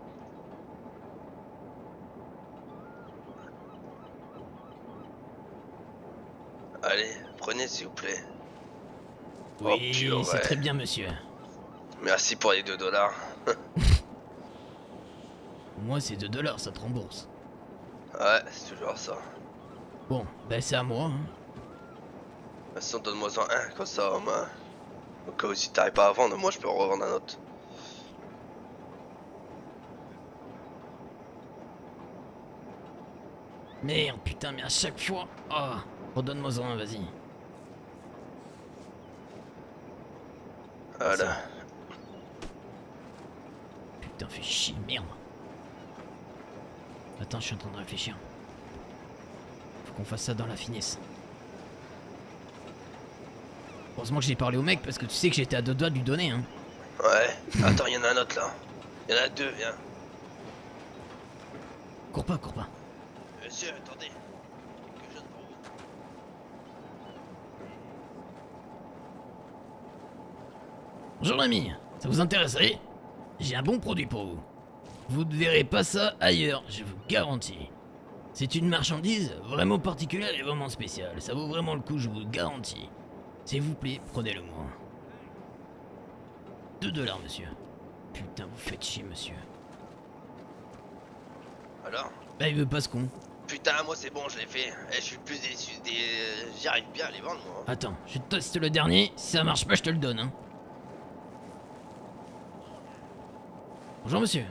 Allez, prenez s'il vous plaît. Oh, Oui, purée. c'est très bien, monsieur. Merci pour les deux dollars. Moi, c'est deux dollars, ça te rembourse. Ouais, c'est toujours ça. Bon, ben c'est à moi. Hein. De toute façon, donne-moi en un, comme ça, au moins. Au cas où si t'arrives pas à vendre, moi je peux en revendre un autre. Merde, putain, mais à chaque fois. Oh, redonne-moi en un, vas-y. Voilà. fais chier, merde. Attends, je suis en train de réfléchir. Faut qu'on fasse ça dans la finesse. Heureusement que j'ai parlé au mec parce que tu sais que j'étais à deux doigts de lui donner, hein. Ouais. Attends, il y en a un autre là. Il y en a deux, viens. Cours pas, cours pas. Monsieur, attendez. Quelque chose pour vous. Bonjour l'ami, ça vous intéresserait? J'ai un bon produit pour vous. Vous ne verrez pas ça ailleurs, je vous garantis. C'est une marchandise vraiment particulière et vraiment spéciale. Ça vaut vraiment le coup, je vous le garantis. S'il vous plaît, prenez-le moi. Deux dollars, monsieur. Putain, vous faites chier, monsieur. Alors? Bah, il veut pas ce con. Putain, moi c'est bon, je l'ai fait. Eh, je suis le plus déçu des. J'y arrive bien à les vendre, moi. Attends, je teste le dernier. Si ça marche pas, je te le donne, hein. Bonjour, monsieur.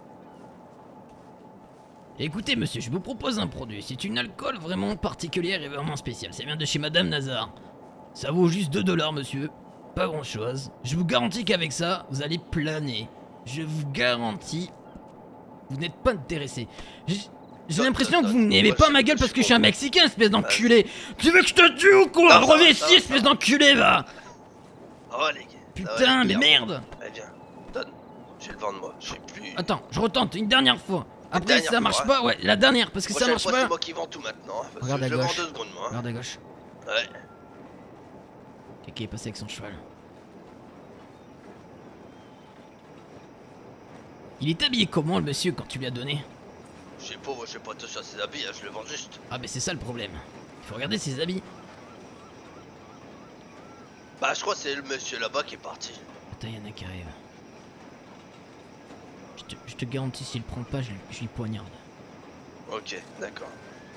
Écoutez, monsieur, je vous propose un produit. C'est une alcool vraiment particulière et vraiment spéciale. Ça vient de chez Madame Nazar. Ça vaut juste deux dollars, monsieur. Pas grand chose. Je vous garantis qu'avec ça, vous allez planer. Je vous garantis. Vous n'êtes pas intéressé. J'ai l'impression que vous n'aimez pas ma gueule parce que je suis un Mexicain, espèce d'enculé. Tu veux que je te tue ou quoi? Reviens ici, espèce d'enculé, va. Oh, les gars. Putain, mais merde. Allez, viens, donne. Je vais le vendre, moi. Je sais plus. Attends, je retente une dernière fois. Après, dernière si ça marche fois, pas, ouais, la dernière, parce que ça marche pas. C'est moi qui vends tout maintenant. Hein, parce Regarde que à je le gauche. vends deux secondes, moi. Hein. Regarde à gauche. Ouais. Quelqu'un est passé avec son cheval. Il est habillé comment, le monsieur, quand tu lui as donné? Je sais pas, moi, je sais pas toucher à ses habits, hein, je le vends juste. Ah, mais c'est ça le problème. Il faut regarder ses habits. Bah, je crois que c'est le monsieur là-bas qui est parti. Attends, y'en a qui arrive. Je te, je te garantis, s'il le prend pas, je, je lui poignarde. Ok, d'accord.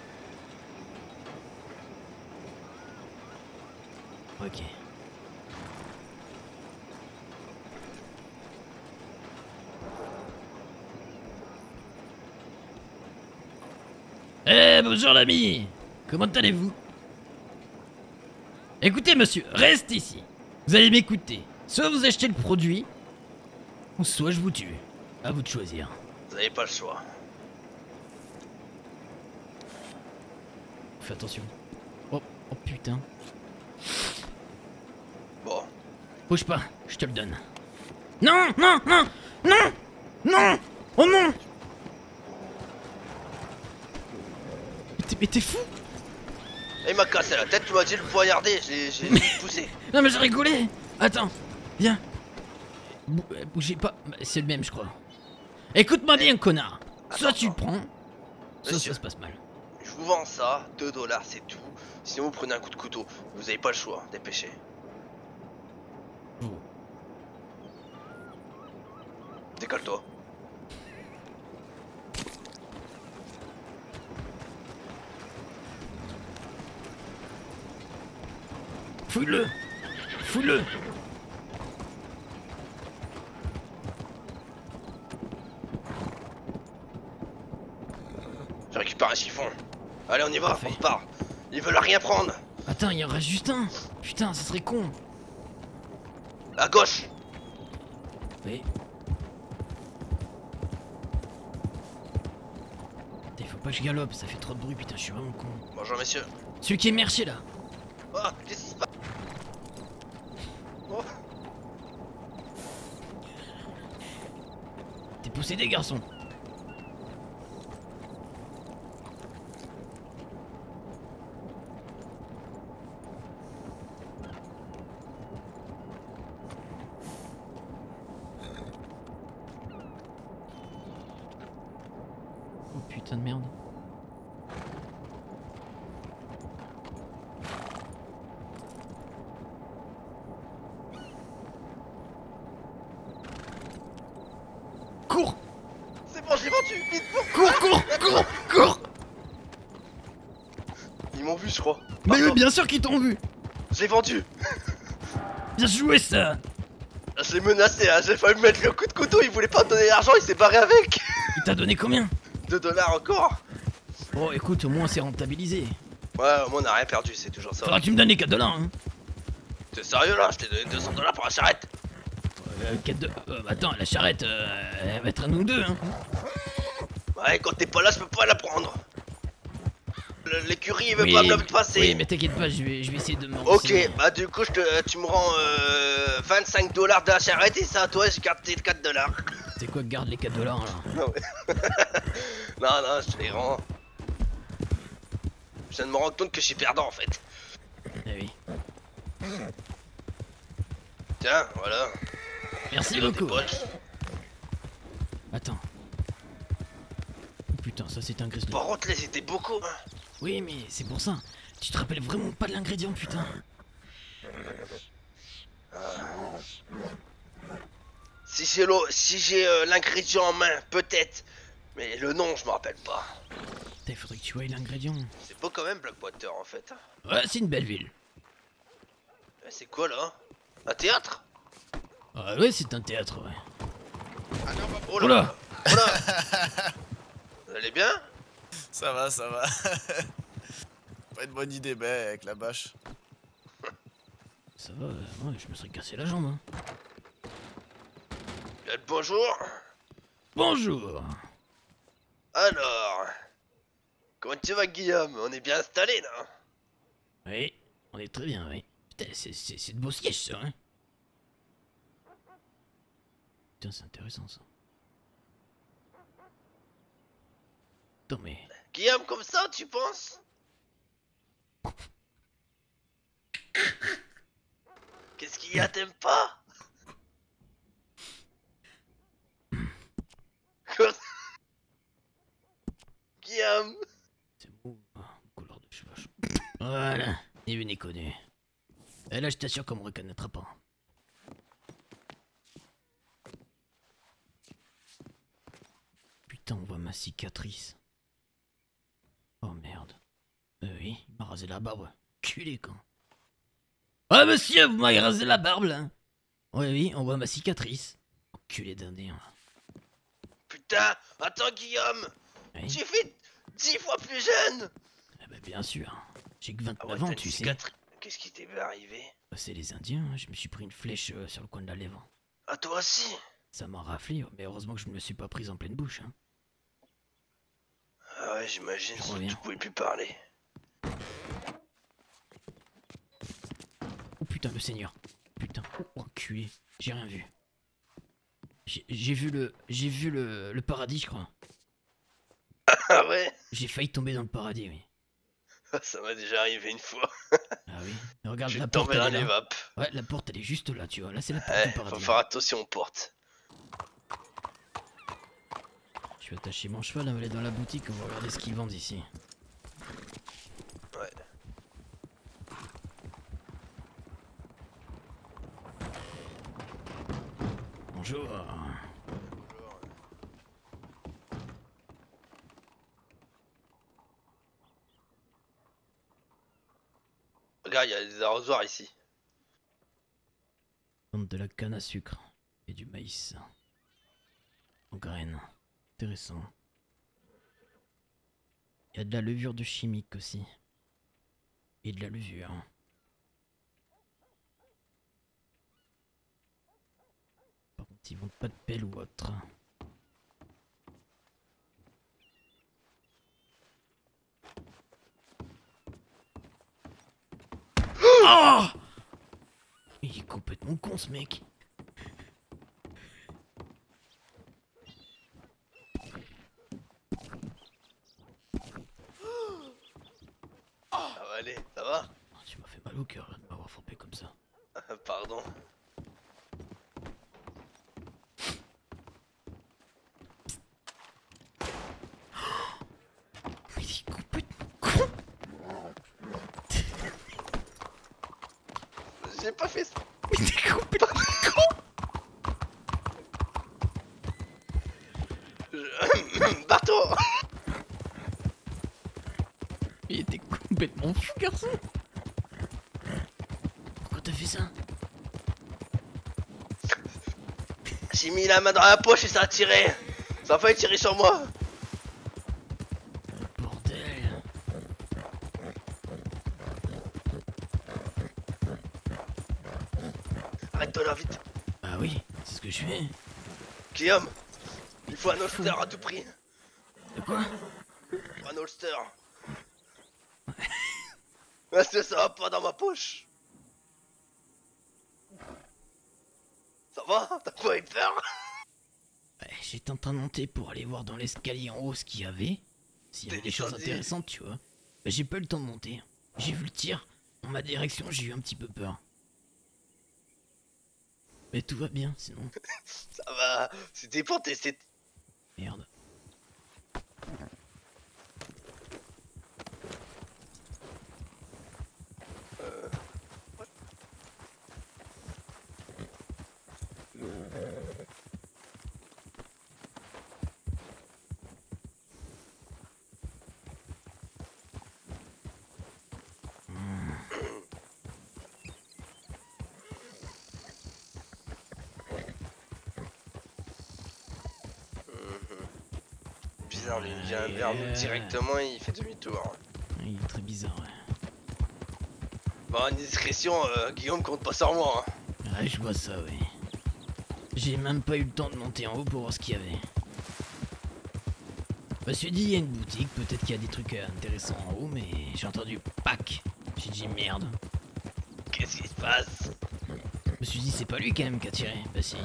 Ok. Eh, bonjour l'ami. Comment allez-vous? Écoutez monsieur, reste ici. Vous allez m'écouter. Soit vous achetez le produit, ou soit je vous tue. À vous de choisir. Vous avez pas le choix. Fais attention. Oh, oh putain. Bon. Bouge pas, je te le donne. Non, non, non, non, non, oh non. Mais t'es fou? Il m'a cassé la tête, tu m'as dit de le poignarder, j'ai j'ai poussé. Non mais j'ai rigolé. Attends, viens. Bou euh, bougez pas, c'est le même je crois. Écoute-moi bien connard. Soit Attends, tu le attends. prends, soit Monsieur. ça se passe mal. Je vous vends ça, deux dollars c'est tout. Sinon vous prenez un coup de couteau. Vous avez pas le choix, dépêchez. Vous. Décolle-toi. Fouille-le. Fouille-le. Je récupère un chiffon. Allez, on y va, Parfait. on repart. Ils veulent rien prendre. Attends, il y en reste juste un. Putain, ça serait con. À gauche. Oui. Putain, faut pas que je galope, ça fait trop de bruit, putain, je suis vraiment con. Bonjour messieurs. Celui qui est merché là. Oh, qu'est-ce qui se passe? Oh. T'es possédé, garçon. Oh putain de merde. Cours! C'est bon, j'ai vendu. Vite, bon. Cours, cours, cours, cours! Ils m'ont vu, je crois. Mais Pardon. oui, bien sûr qu'ils t'ont vu! Je l'ai vendu. Bien joué ça! Je l'ai menacé, hein. J'ai failli me mettre le coup de couteau. Il voulait pas me donner l'argent, il s'est barré avec. Il t'a donné combien? deux dollars encore. Oh écoute, au moins c'est rentabilisé. Ouais, au moins on a rien perdu, c'est toujours ça. Faudra que tu me donnes les quatre dollars hein. T'es sérieux là? Je t'ai donné deux cents dollars pour la charrette. Ouais, Euh, quatre de... euh, attends, la charrette, euh, elle va être à nous deux, hein. Ouais, quand t'es pas là, je peux pas la prendre. Le- L'écurie, il veut Oui, pas me la passer. oui, mais t'inquiète pas, je vais, je vais essayer de me Ok, renseigner. bah du coup, je te, tu me rends euh, vingt-cinq dollars de la charrette et ça, toi, je garde tes quatre dollars. C'est quoi, garde les quatre dollars, là. Non, non, je te les rends. Je viens de me rendre compte que je suis perdant, en fait. Eh oui. Tiens, voilà. Merci C'est dans tes beaucoup. poches. Attends. Oh putain, ça c'est un grizzly. Par contre, les étaient beaucoup. Hein. Oui, mais c'est pour ça. Tu te rappelles vraiment pas de l'ingrédient, putain. Si j'ai l'eau, si j'ai euh, l'ingrédient en main, peut-être. Mais le nom, je me rappelle pas. Il faudrait que tu voyes l'ingrédient. C'est beau quand même, Blackwater, en fait. Ouais, c'est une belle ville. Eh, c'est quoi là? Un théâtre? Ah ouais, c'est un théâtre, ouais. Oh là! Oula. Oh là. Vous allez bien? Ça va, ça va. Pas une bonne idée, mec, la bâche. Ça va, euh, ouais, je me serais cassé la jambe, hein. Bien le bonjour. Bonjour. Alors, comment tu vas, Guillaume? On est bien installé là? Oui, on est très bien, oui. Putain, c'est- c'est c'est de beaux sièges, ça, hein. Putain, c'est intéressant, ça. Attends, mais... Guillaume, comme ça, tu penses? Qu'est-ce qu'il y a, t'aimes pas? Quoi? Guillaume? C'est beau, hein, couleur de cheveux. Voilà, ni vu ni connu. Et là, je t'assure qu'on me reconnaîtra pas. Putain, on voit ma cicatrice. Oh merde. Euh, oui, il m'a rasé la barbe. Culé, quand. Ah, monsieur, vous m'avez rasé la barbe, là. Ouais, oui, on voit ma cicatrice. Culé d'indien. Putain, attends, Guillaume. Oui. Tu fais dix fois plus jeune. Eh ben, bien sûr. J'ai que Ah ouais, vingt-neuf ans, t'as une tu sais. cicatrice. Qu'est-ce qui t'est arrivé? Bah, c'est les Indiens, hein, je me suis pris une flèche euh, sur le coin de la lèvre. À toi aussi? Ça m'a raflé, mais heureusement que je ne me suis pas prise en pleine bouche. Hein. Ah ouais, j'imagine, Je si reviens. tu pouvais plus parler. Oh putain, le seigneur. Putain, oh, enculé, j'ai rien vu. J'ai j'ai vu le... J'ai vu le, le paradis, je crois. Ah ouais? J'ai failli tomber dans le paradis, oui. Ça m'est déjà arrivé une fois. Ah oui. Mais regarde, Je la vais porte, tomber dans elle est les là. vapes. Ouais, la porte, elle est juste là, tu vois. Là, c'est la porte Ouais, du paradis. faut hein. faire attention aux portes. Je vais attacher mon cheval, on va aller dans la boutique, on va regarder ce qu'ils vendent ici. Ouais. Bonjour. Regarde, il y a des arrosoirs ici. Vente de la canne à sucre et du maïs. En graines. Intéressant. Il y a de la levure de chimique aussi. Et de la levure. Par contre, ils vendent pas de pelle ou autre. Oh! Il est complètement con ce mec. Ah bah allez, ça va? Oh, tu m'as fait mal au cœur là, de m'avoir frappé comme ça. Pardon. Mais il est complètement con. J'ai pas fait ça. Mais t'es complètement con. Je... Barto. Il était complètement fou, garçon. Pourquoi t'as fait ça? J'ai mis la main dans la poche et ça a tiré. Ça a failli tirer sur moi. Bordel. Arrête-toi là vite. Bah oui, c'est ce ce que je fais. Guillaume, il faut un holster à tout prix. De quoi? Un holster. Parce que ça va pas dans ma poche. Ça va? T'as pas eu peur? Ouais, j'étais en train de monter pour aller voir dans l'escalier en haut ce qu'il y avait. S'il y avait T'es des choses descendu. intéressantes, tu vois. Bah, j'ai pas eu le temps de monter. J'ai vu le tir. Dans ma direction, j'ai eu un petit peu peur. Mais tout va bien, sinon. Ça va. C'était pour tester. Merde. Bizarre, lui, il vient vers nous directement et il fait demi-tour. Il est très bizarre, ouais. Bon, une discrétion, euh, Guillaume compte pas sur moi. Hein. Ouais, je vois ça, ouais. J'ai même pas eu le temps de monter en haut pour voir ce qu'il y avait. Je me suis dit, il y a une boutique, peut-être qu'il y a des trucs euh, intéressants en haut, mais j'ai entendu pack. J'ai dit merde. Qu'est-ce qui se passe? Je me suis dit, c'est pas lui quand même qui a tiré. Bah si.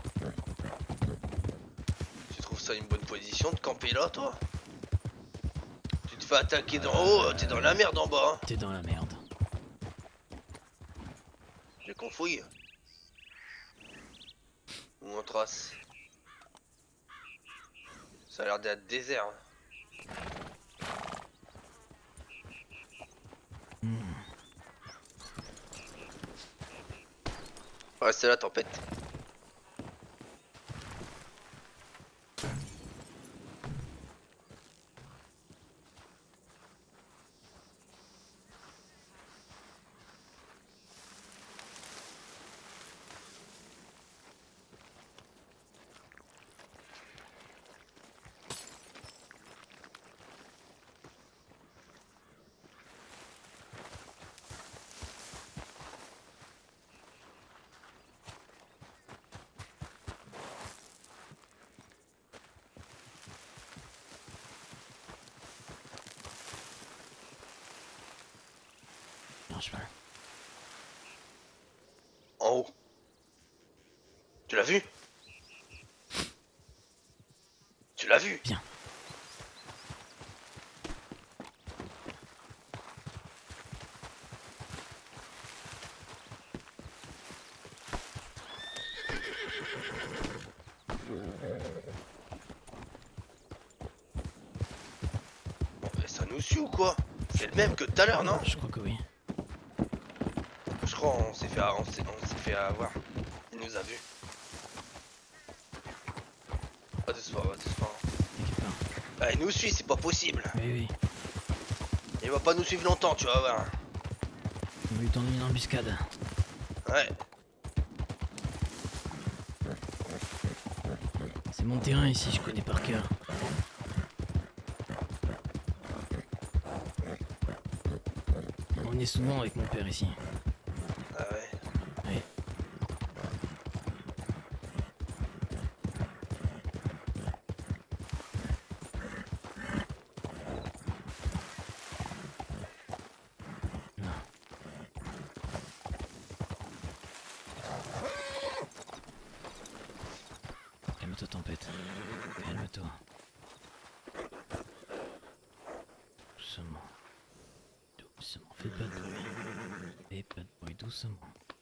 Tu trouves ça une bonne position de camper là, toi? Tu te fais attaquer d'en haut, t'es dans la merde en bas. Hein. T'es dans la merde. J'ai qu'on fouille. Ou on trace. Ça a l'air d'être désert. Hein. Hmm. Ouais, c'est la tempête. Non, je peux. En haut. Tu l'as vu? Tu l'as vu? Bien. Bon, mais ça nous suit ou quoi? C'est le même que tout à l'heure, non? Je crois que oui. Je crois on s'est fait, on s'est, on s'est fait avoir. Il nous a vus. Pas de soir, pas de soir. T'inquiète pas. Ah, il nous suit, c'est pas possible. Oui, oui. Il va pas nous suivre longtemps, tu vas voir. On lui tendre une embuscade. Ouais. C'est mon terrain ici, je connais par cœur. On est souvent avec mon père ici. Ah ouais. Oui. Non. Calme-toi, tempête. Calme-toi. Doucement. Doucement. Fais pas de bruit. Fais pas de bruit, doucement.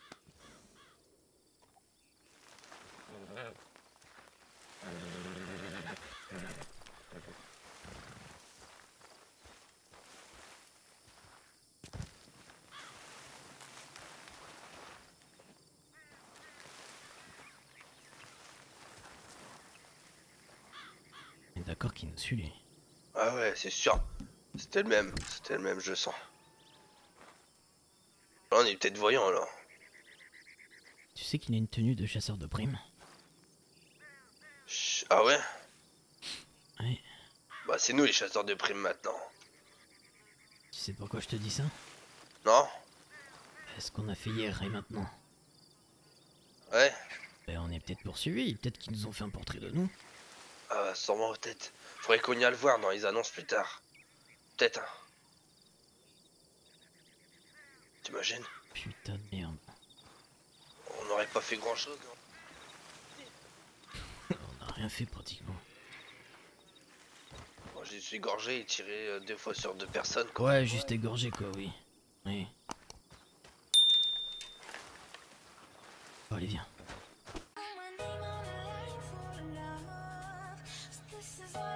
On est d'accord qu'il nous suit, lui. Ah ouais, c'est sûr. C'était le même, c'était le même, je sens. Là, on est peut-être voyant là. Tu sais qu'il a une tenue de chasseur de primes? Chut, ah ouais? Oui. Bah c'est nous les chasseurs de primes maintenant. Tu sais pourquoi je te dis ça? Non? Ce qu'on a fait hier et maintenant. Ouais. Ben, on est peut-être poursuivis, peut-être qu'ils nous ont fait un portrait de nous. Ah, sûrement peut-être. Faudrait qu'on y aille le voir dans les annonces plus tard. Peut-être. Hein. T'imagines? Putain de merde. On n'aurait pas fait grand chose. On n'a rien fait pratiquement. Moi j'ai suis égorgé et tiré euh, deux fois sur deux personnes. Quoi. Ouais, juste égorgé quoi, oui. Oui. Oh, allez, viens. My name on the line for love. So this is what